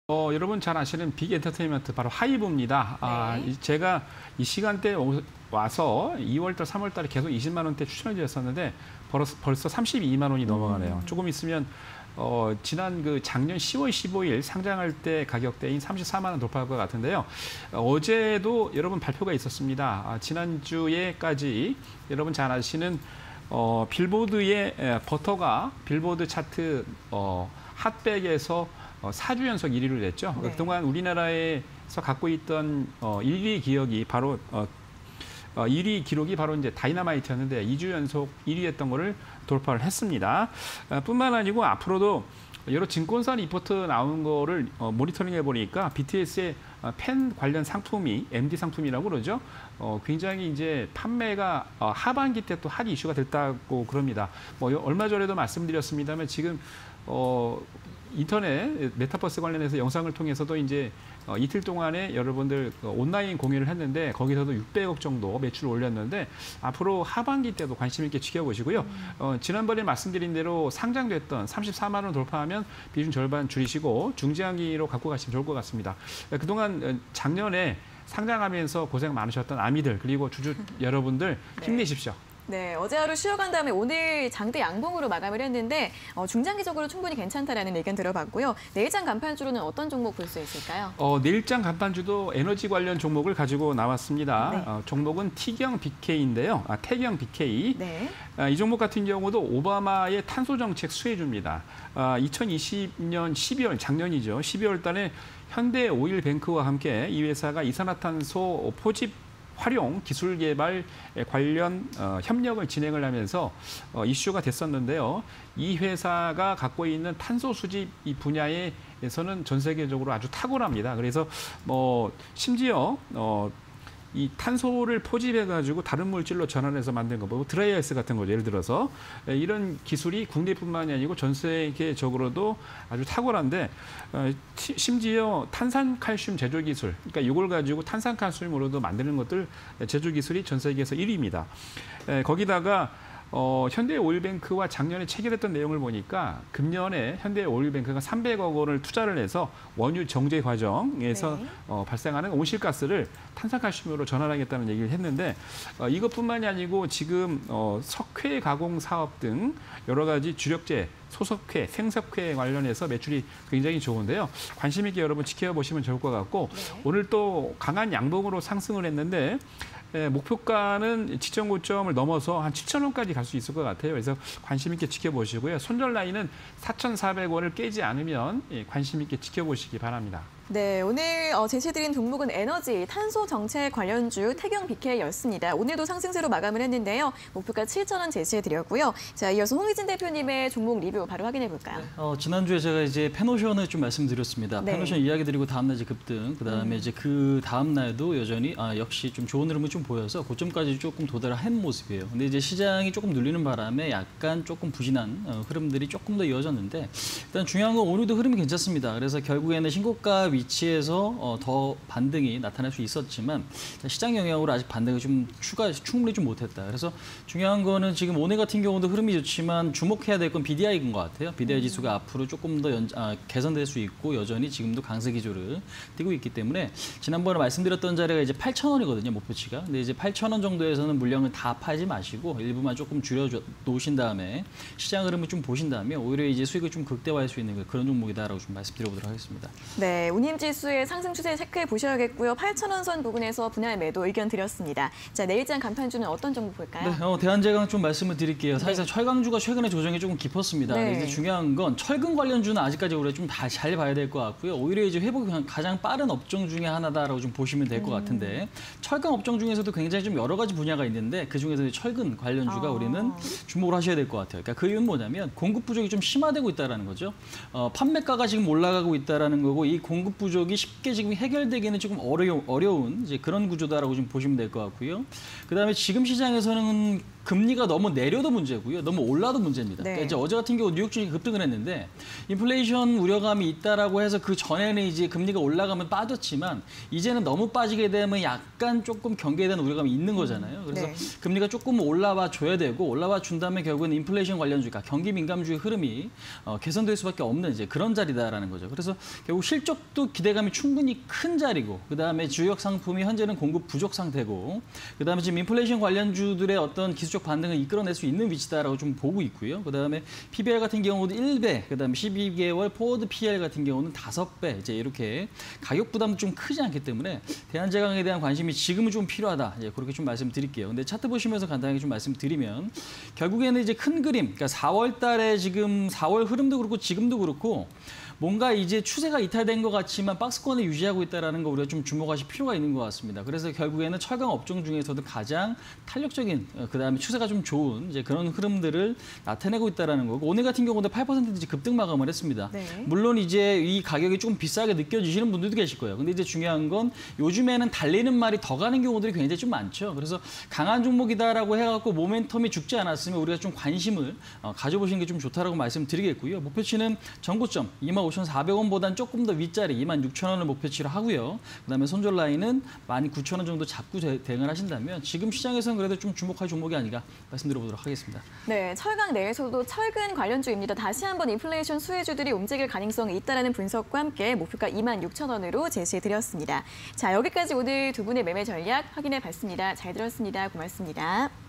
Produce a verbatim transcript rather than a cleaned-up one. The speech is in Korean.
어, 여러분 잘 아시는 빅 엔터테인먼트 바로 하이브입니다. 네. 아, 이- 제가 이 시간대에 오- 와서 이월달, 삼월달에 계속 이십만 원대 추천을 드렸었는데 벌써, 벌써 삼십이만 원이 넘어가네요. 음. 조금 있으면 어, 지난 그 작년 시월 십오일 상장할 때 가격대인 삼십사만 원 돌파할 것 같은데요. 어, 어제도 여러분 발표가 있었습니다. 아, 지난주에까지 여러분 잘 아시는 어, 빌보드의 에, 버터가 빌보드 차트 어, 핫백에서 어, 사 주 연속 일 위를 냈죠. 네. 그동안 우리나라에서 갖고 있던 어, 일 위 기억이 바로 어, 어, 일 위 기록이 바로 이제 다이너마이트였는데 이 주 연속 일 위 했던 거를 돌파를 했습니다. 어, 뿐만 아니고 앞으로도 여러 증권사 리포트 나온 거를 어, 모니터링해 보니까 비티에스의 어, 팬 관련 상품이 엠디 상품이라고 그러죠. 어, 굉장히 이제 판매가 어, 하반기 때 또 핫 이슈가 됐다고 그럽니다. 뭐 얼마 전에도 말씀드렸습니다만 지금 어, 인터넷 메타버스 관련해서 영상을 통해서도 이제 어, 이틀 동안에 여러분들 어, 온라인 공유를 했는데 거기서도 육백억 정도 매출을 올렸는데 앞으로 하반기 때도 관심 있게 지켜보시고요. 어, 지난번에 말씀드린 대로 상장됐던 삼십사만 원 돌파하면 비중 절반 줄이시고 중장기로 갖고 가시면 좋을 것 같습니다. 그동안 어, 작년에 상장하면서 고생 많으셨던 아미들 그리고 주주 여러분들 힘내십시오. 네, 어제 하루 쉬어간 다음에 오늘 장대 양봉으로 마감을 했는데 어, 중장기적으로 충분히 괜찮다라는 의견 들어봤고요. 내일장 간판주로는 어떤 종목 볼 수 있을까요? 어, 내일장 간판주도 에너지 관련 종목을 가지고 나왔습니다. 네. 어, 종목은 T경 비케이인데요. 아, 태경 비케이. 네. 아, 이 종목 같은 경우도 오바마의 탄소 정책 수혜주입니다. 아, 이천이십 년 십이월 작년이죠. 십이월 달에 현대 오일뱅크와 함께 이 회사가 이산화탄소 포집 활용 기술 개발 관련 어, 협력을 진행을 하면서 어, 이슈가 됐었는데요. 이 회사가 갖고 있는 탄소 수집 이 분야에서는 전 세계적으로 아주 탁월합니다. 그래서 뭐 심지어 어, 이 탄소를 포집해가지고 다른 물질로 전환해서 만든 거, 뭐 드라이아이스 같은 거죠. 예를 들어서 이런 기술이 국내뿐만이 아니고 전 세계적으로도 아주 탁월한데 어, 심지어 탄산칼슘 제조 기술, 그러니까 이걸 가지고 탄산칼슘으로도 만드는 것들 제조 기술이 전 세계에서 일 위입니다. 에, 거기다가 어, 현대오일뱅크와 작년에 체결했던 내용을 보니까 금년에 현대오일뱅크가 삼백억 원을 투자를 해서 원유 정제 과정에서 네. 어, 발생하는 온실가스를 탄산칼슘으로 전환하겠다는 얘기를 했는데 어, 이것뿐만이 아니고 지금 어, 석회 가공 사업 등 여러 가지 주력재, 소석회, 생석회 관련해서 매출이 굉장히 좋은데요. 관심 있게 여러분 지켜보시면 좋을 것 같고 네. 오늘 또 강한 양봉으로 상승을 했는데 예, 목표가는 지점 고점을 넘어서 한 칠천 원까지 갈 수 있을 것 같아요. 그래서 관심 있게 지켜보시고요. 손절 라인은 사천사백 원을 깨지 않으면 예, 관심 있게 지켜보시기 바랍니다. 네, 오늘 어, 제시드린 종목은 에너지, 탄소 정책 관련주 태경 비케이였습니다. 오늘도 상승세로 마감을 했는데요. 목표가 칠천 원 제시해드렸고요. 자, 이어서 홍의진 대표님의 종목 리뷰 바로 확인해 볼까요? 어, 지난주에 제가 이제 펜오션을 좀 말씀드렸습니다. 네. 펜오션 이야기 드리고 다음날 이제 급등, 그 다음에 음. 이제 그 다음날도 여전히 아, 역시 좀 좋은 흐름을 좀 보여서 고점까지 조금 도달한 모습이에요. 근데 이제 시장이 조금 눌리는 바람에 약간 조금 부진한 어, 흐름들이 조금 더 이어졌는데 일단 중요한 건 오늘도 흐름이 괜찮습니다. 그래서 결국에는 신고가 위치에서 어, 더 반등이 나타날 수 있었지만 시장 영향으로 아직 반등을 좀 추가 충분히 좀 못했다. 그래서 중요한 거는 지금 오늘 같은 경우도 흐름이 좋지만 주목해야 될 건 비디아이인 것 같아요. 비디아이 지수가 앞으로 조금 더 연, 아, 개선될 수 있고 여전히 지금도 강세 기조를 띄고 있기 때문에 지난번에 말씀드렸던 자리가 이제 팔천 원이거든요, 목표치가. 근데 이제 팔천 원 정도에서는 물량을 다 팔지 마시고 일부만 조금 줄여 놓으신 다음에 시장 흐름을 좀 보신 다음에 오히려 이제 수익을 좀 극대화할 수 있는 그런 종목이다라고 좀 말씀드려보도록 하겠습니다. 네, 운임지수의 상승 추세 체크해 보셔야겠고요. 팔천 원 선 부근에서 분할 매도 의견 드렸습니다. 자, 내일장 간판주는 어떤 종목 볼까요? 네, 어, 대한제강 좀 말씀을 드릴게요. 사실상 네. 철강주가 최근에 조정이 조금 깊었습니다. 네. 근데 이제 중요한 건 철근 관련주는 아직까지 우리가 좀 다 잘 봐야 될 것 같고요. 오히려 이제 회복이 가장 빠른 업종 중에 하나다라고 좀 보시면 될 것 음. 같은데 철강 업종 중에서도 굉장히 좀 여러 가지 분야가 있는데 그 중에서 철근 관련주가 아. 우리는 주목을 하셔야 될 것 같아요. 그러니까 그 이유는 뭐냐면 공급 부족이 좀 심화되고 있다는 거죠. 어, 판매가가 지금 올라가고 있다는 거고 이 공급 부족이 쉽게 지금 해결되기는 조금 어려, 어려운 이제 그런 구조다라고 좀 보시면 될 것 같고요. 그다음에 지금 시장에서는 금리가 너무 내려도 문제고요. 너무 올라도 문제입니다. 네. 그러니까 이제 어제 같은 경우 뉴욕 증시 급등을 했는데 인플레이션 우려감이 있다라고 해서 그 전에는 이제 금리가 올라가면 빠졌지만 이제는 너무 빠지게 되면 약간 조금 경기에 대한 우려감이 있는 거잖아요. 그래서 네. 금리가 조금 올라와 줘야 되고 올라와 준 다음에 결국은 인플레이션 관련주, 그러니까 경기 민감주의 흐름이 어, 개선될 수밖에 없는 이제 그런 자리다라는 거죠. 그래서 결국 실적도 가격도 기대감이 충분히 큰 자리고, 그다음에 주요 상품이 현재는 공급 부족 상태고, 그다음에 지금 인플레이션 관련주들의 어떤 기술적 반등을 이끌어낼 수 있는 위치다라고 좀 보고 있고요. 그다음에 피비알 같은 경우도 일 배, 그다음에 십이 개월 포워드 피알 같은 경우는 다섯 배, 이제 이렇게 가격 부담도 좀 크지 않기 때문에 대한제강에 대한 관심이 지금은 좀 필요하다. 이제 그렇게 좀 말씀드릴게요. 근데 차트 보시면서 간단하게 좀 말씀드리면 결국에는 이제 큰 그림, 그러니까 사월 달에 지금 사월 흐름도 그렇고 지금도 그렇고 뭔가 이제 추세가 이탈된 것 같지만 박스권에 유지하고 있다는 거 우리가 좀 주목하실 필요가 있는 것 같습니다. 그래서 결국에는 철강 업종 중에서도 가장 탄력적인, 그다음에 추세가 좀 좋은 이제 그런 흐름들을 나타내고 있다는 거고, 오늘 같은 경우도 팔 퍼센트 급등 마감을 했습니다. 네. 물론 이제 이 가격이 좀 비싸게 느껴지시는 분들도 계실 거예요. 근데 이제 중요한 건 요즘에는 달리는 말이 더 가는 경우들이 굉장히 좀 많죠. 그래서 강한 종목이다라고 해갖고 모멘텀이 죽지 않았으면 우리가 좀 관심을 가져보시는 게 좀 좋다라고 말씀드리겠고요. 목표치는 전고점 이만 오천사백 원보다는 조금 더 윗자리 이만 육천 원을 목표치로 하고요. 그다음에 손절 라인은 만 구천 원 정도 잡고 대응을 하신다면 지금 시장에서는 그래도 좀 주목할 종목이 아닌가 말씀드려보도록 하겠습니다. 네, 철강 내에서도 철근 관련주입니다. 다시 한번 인플레이션 수혜주들이 움직일 가능성이 있다는 분석과 함께 목표가 이만 육천 원으로 제시해드렸습니다. 자, 여기까지 오늘 두 분의 매매 전략 확인해 봤습니다. 잘 들었습니다. 고맙습니다.